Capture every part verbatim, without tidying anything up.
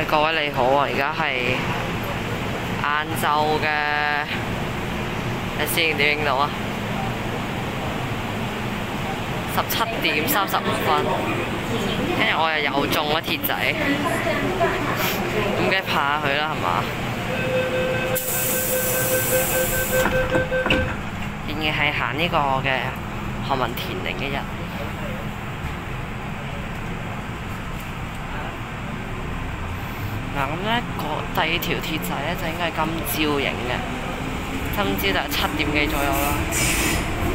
各位你好啊！而家係晏晝嘅，睇先點影到啊？十七點三十五分，跟住我又又中咗鐵仔，咁梗係怕佢啦，係嘛？仍然係行呢個嘅何文田另一日。嗱咁咧，個第二條鐵仔咧就應該係今朝影嘅，今朝就係七點幾左右啦。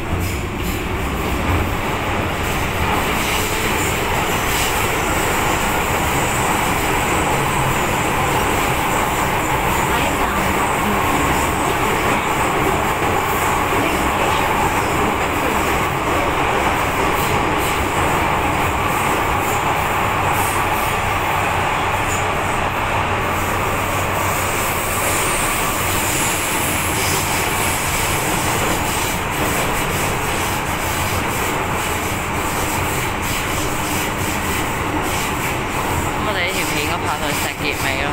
爬上石硤尾咯。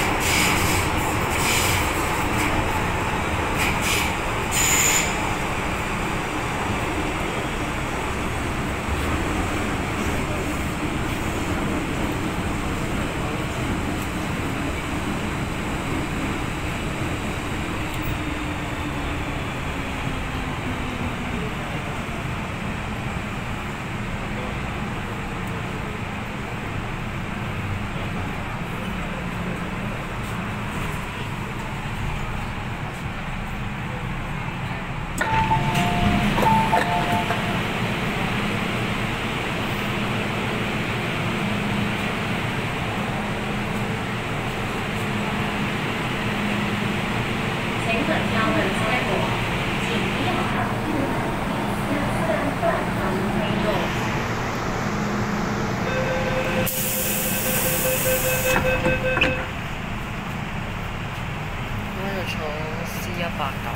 坐 C 一八九。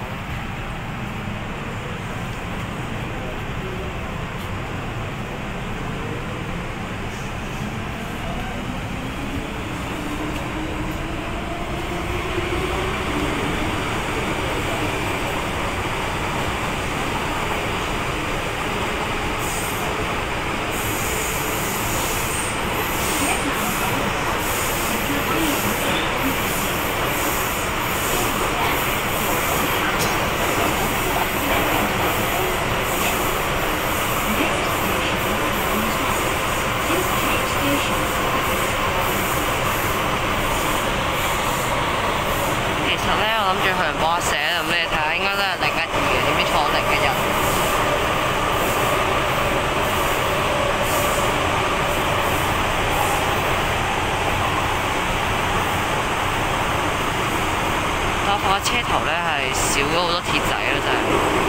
其實咧，我諗住去人幫我寫，咁你睇下，應該都係零一二嘅，點知錯零嘅人。但我發覺車頭咧係少咗好多鐵仔咯，真係。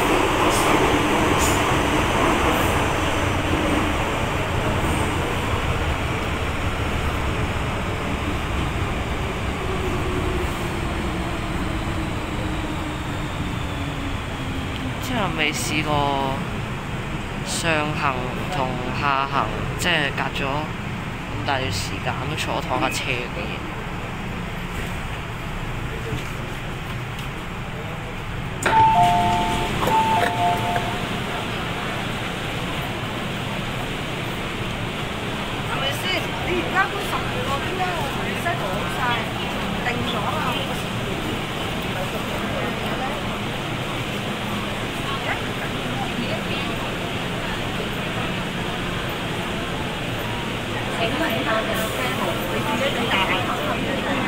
之後未試過上行同下行，即係隔咗咁大段時間都坐同一架車嘅嘢。 係咪先？你而家都十個點解我同你 set 好晒，定咗啦？請問下嘅車號，你自己對大牌頭頭嘅係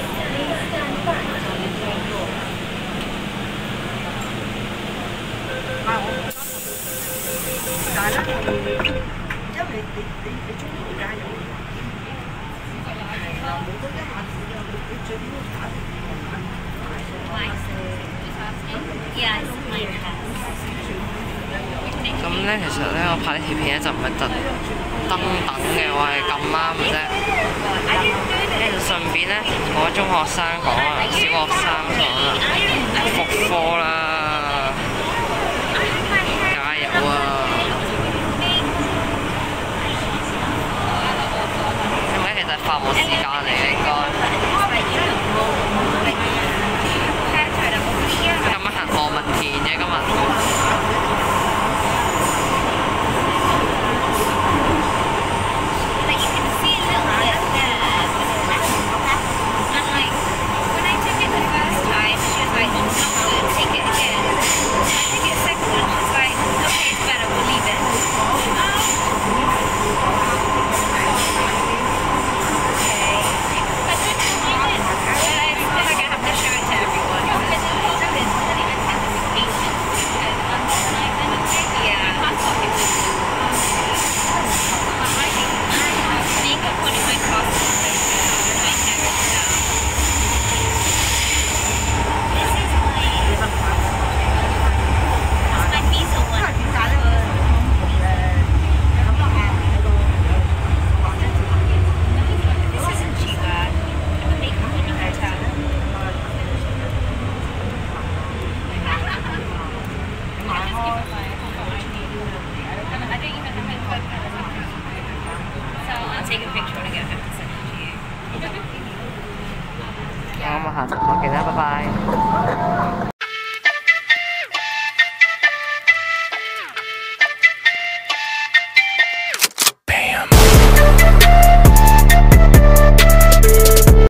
但係我覺得，但係咧，因為你你你你中途加油嘅話，係啦，冇得一下子嘅，你你最緊要打定個慢慢咁咧，其實咧，我拍呢條片咧就唔係特登等嘅，我係咁啱嘅啫。跟住順便咧，同我中學生講啊，小學生講啊，復課啦，加油啊！因為其實發冇事間嚟嘅，